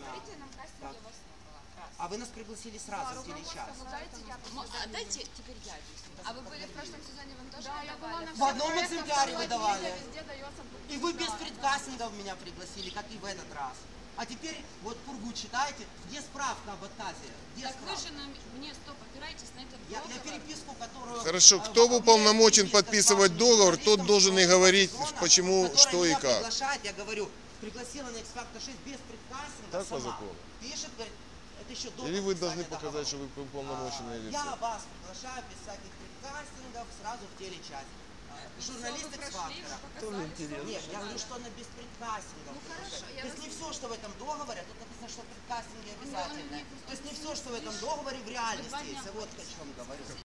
предварительном кастинге Так. вас не было. Раз. А вы нас пригласили сразу в телечас. Дайте теперь я объясню. А вы были в прошлом сезоне, вам тоже давали? В одном экземпляре вы давали. Везде дается И вы без предкастингов меня пригласили, как и в этот раз. А теперь вот пургу читайте. Где справка об отказе? Где Так вы справка? же мне опираетесь на этот Я договор. переписку, которую... Хорошо, кто уполномочен подписывать договор, тот должен и говорить, почему, что и меня как. приглашает, я говорю, пригласила на X-Factor 6 без предкастинга Так по сама. закону? Пишет, говорит, это еще до Или вы должны подписания показать, что договора. вы уполномоченное лицо. Я вас приглашаю без всяких предкастингов сразу в телечасть. Журналист X-Factor. Тоже интересно. Нет, я говорю, что она без предкастингов. Ну хорошо, я То есть не все, что в этом договоре, тут написано, что предкастинги Он обязательны. мне То есть не все, что в этом договоре в реальности есть. Вот о чем говорю.